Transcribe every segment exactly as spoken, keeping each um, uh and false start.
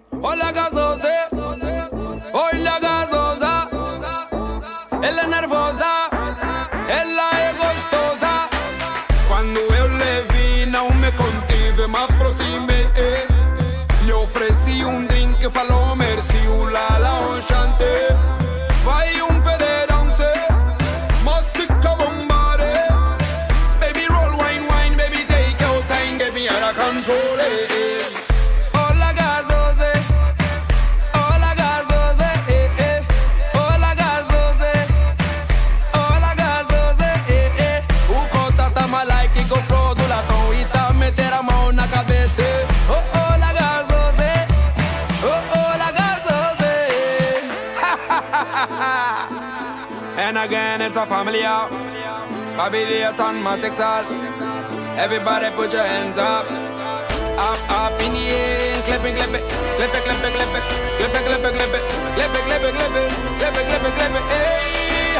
Hola gasosa, hola gasosa. Ela é nervosa, ela é gostosa. Quando eu lhe vi, não me contive, me aproximei. Lhe ofereci um drink, falou merci, ulala, enchanté. Vai um pedaço, mastica bombare. Baby roll wine, wine, baby take your time, get me out of control. Eh, eh. Hola gasosa, hola gasosa, eh, eh. Hola gasosa, hola gasosa, eh, eh. O cota tá malaique com o do latão e tá meter a mão na cabeça. Oh, hola gasosa, oh, hola gasosa. And again it's a family out. Bobby the ton must excel. Everybody put your hands up. Up, up in the air, clap it, clap it, clap it, clap it, clap it, clap it, clap it, clap it, clap it, clap it, clap it, clap it, clap it, clap it, hey.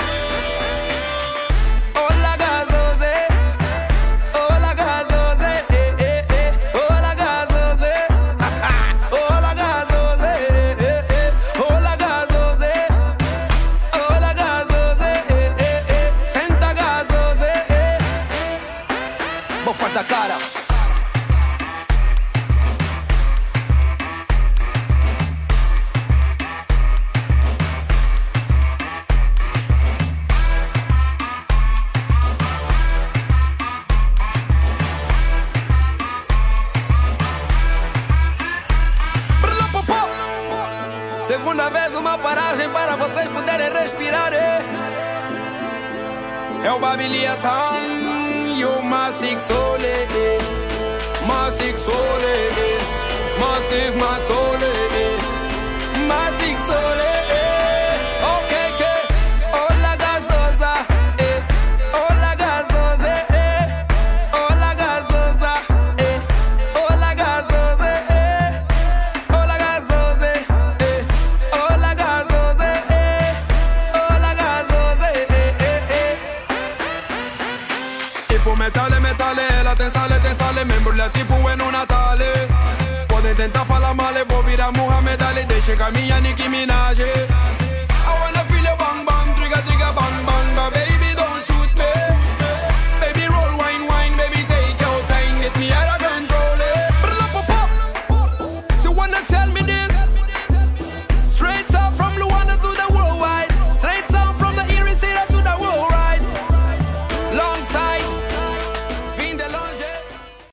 Hola gasosa, hola gasosa, eh, eh, eh. Hola gasosa, hola gasosa, eh, eh, eh. Hola gasosa, hola gasosa, eh, eh, eh. Senta gasosa, eh. Bofa da cara. Segunda vez uma paragem para vocês poderem respirar. É, é o Babiliatan e o Mastic Sole. Mastic Sole, Mastic Masole, Mastic Sole. Ok, ok. Hola gasosa, eh. Hola gasosa, eh. Hola gasosa, eh. Hola gasosa, eh. Hola gasosa, eh. Hola gasosa, eh. Hola gasosa, eh, eh, eh. Tipo metale, metale, ela tem sale, tem sale. Membro tipo é no Natale. Podem tentar falar mal, eu vou virar Muhammad Ali. Deixa caminhar Nicki Minaj. I wanna feel your bang bang, trigger trigger bang bang, baby.